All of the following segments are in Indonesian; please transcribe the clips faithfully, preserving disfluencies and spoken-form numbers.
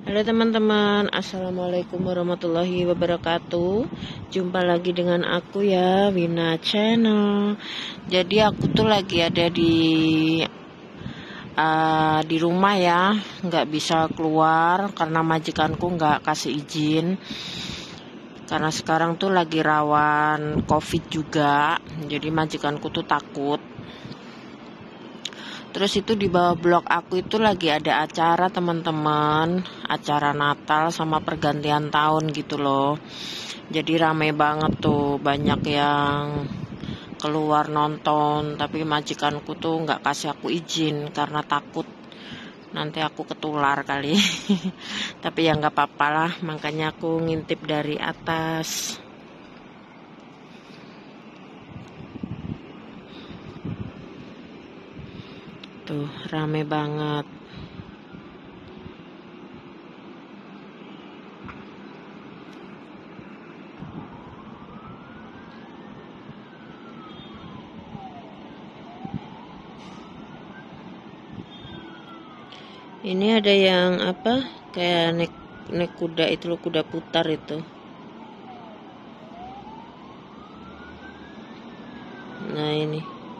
Halo teman-teman, assalamualaikum warahmatullahi wabarakatuh. Jumpa lagi dengan aku ya, Wina Channel. Jadi aku tuh lagi ada di uh, di rumah ya, nggak bisa keluar karena majikanku nggak kasih izin. Karena sekarang tuh lagi rawan COVID juga, jadi majikanku tuh takut. Terus itu di bawah blok aku itu lagi ada acara teman-teman, acara Natal sama pergantian tahun gitu loh. Jadi rame banget tuh, banyak yang keluar nonton, tapi majikanku tuh nggak kasih aku izin karena takut nanti aku ketular kali. Tapi ya nggak apa-apa lah, makanya aku ngintip dari atas. Tuh rame banget. Ini ada yang apa? Kayak naik naik kuda itu loh, kuda putar itu. Nah ini.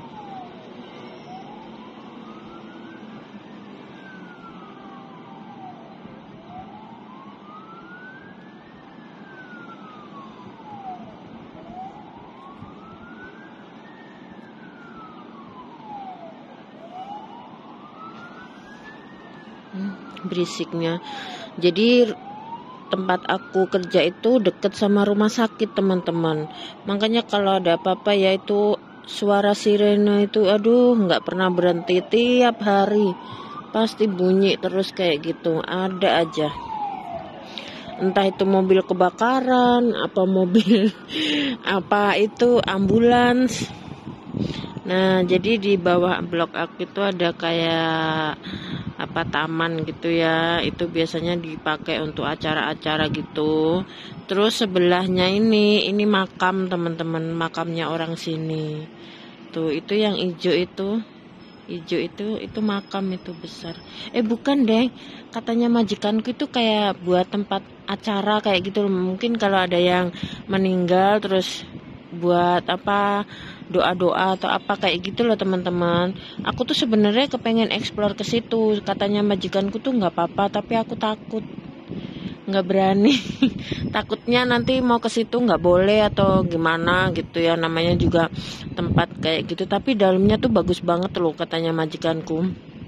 Hmm, berisiknya. Jadi tempat aku kerja itu deket sama rumah sakit teman-teman. Makanya kalau ada apa-apa ya itu suara sirene itu aduh nggak pernah berhenti, tiap hari pasti bunyi terus kayak gitu, ada aja. Entah itu mobil kebakaran, apa mobil apa itu ambulans. Nah, jadi di bawah blok aku itu ada kayak apa taman gitu ya. Itu biasanya dipakai untuk acara-acara gitu. Terus sebelahnya ini, ini makam teman-teman, makamnya orang sini. Tuh, itu yang hijau itu. Hijau itu itu makam itu besar. Eh bukan deh. Katanya majikanku itu kayak buat tempat acara kayak gitu. Mungkin kalau ada yang meninggal terus buat apa doa-doa atau apa kayak gitu loh teman-teman. Aku tuh sebenarnya kepengen explore ke situ. Katanya majikanku tuh nggak apa-apa, tapi aku takut, nggak berani. Takutnya nanti mau ke situ nggak boleh atau gimana gitu ya. Namanya juga tempat kayak gitu. Tapi dalamnya tuh bagus banget loh katanya majikanku.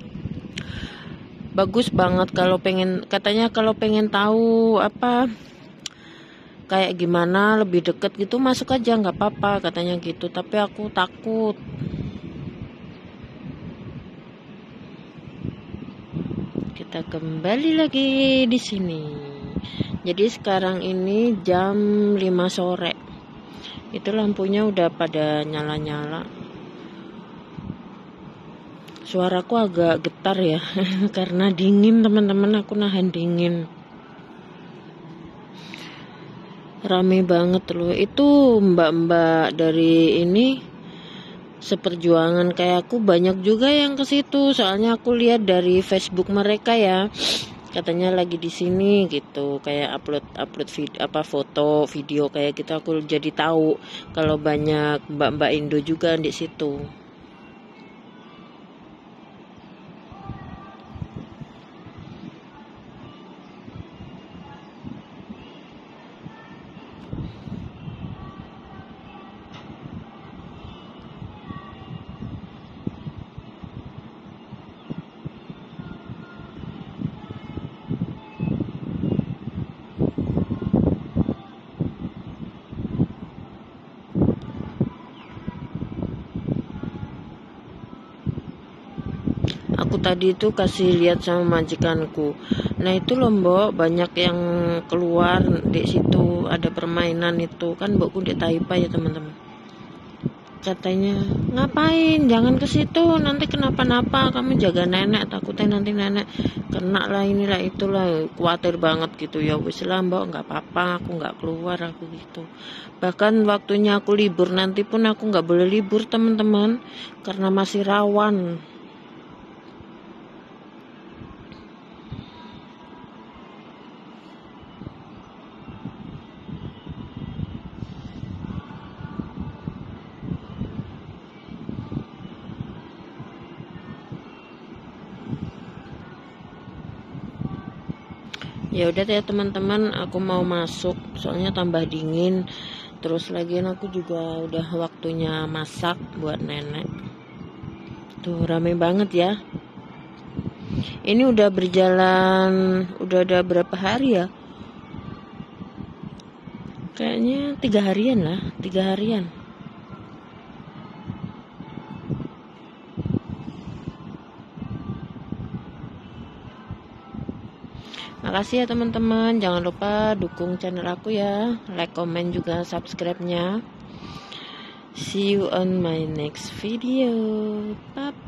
Bagus banget kalau pengen katanya kalau pengen tahu apa kayak gimana lebih deket gitu masuk aja nggak apa-apa katanya gitu, tapi aku takut. Kita kembali lagi di sini. Jadi sekarang ini jam lima sore, itu lampunya udah pada nyala-nyala. Suaraku agak getar ya karena dingin teman-teman, aku nahan dingin. Rame banget loh, itu mbak-mbak dari ini seperjuangan kayak aku banyak juga yang ke situ. Soalnya aku lihat dari Facebook mereka ya, katanya lagi di sini gitu, kayak upload upload video apa foto video kayak gitu. Aku jadi tahu kalau banyak mbak-mbak Indo juga di situ. Aku tadi itu kasih lihat sama majikanku. Nah itu loh mbok, banyak yang keluar di situ, ada permainan itu kan mbokku di Taipei ya teman-teman. Katanya ngapain, jangan ke situ, nanti kenapa-napa, kamu jaga nenek, takutnya nanti nenek kena lah inilah itulah, khawatir banget gitu. Ya wis lah mbok, nggak apa-apa, aku nggak keluar aku gitu. Bahkan waktunya aku libur nanti pun aku nggak boleh libur teman-teman karena masih rawan. Ya udah ya teman-teman, aku mau masuk soalnya tambah dingin. Terus lagian aku juga udah waktunya masak buat nenek. Tuh rame banget ya. Ini udah berjalan, udah ada berapa hari ya? Kayaknya tiga harian lah, tiga harian. Makasih ya teman-teman, jangan lupa dukung channel aku ya, like, comment juga subscribe-nya. See you on my next video. Bye.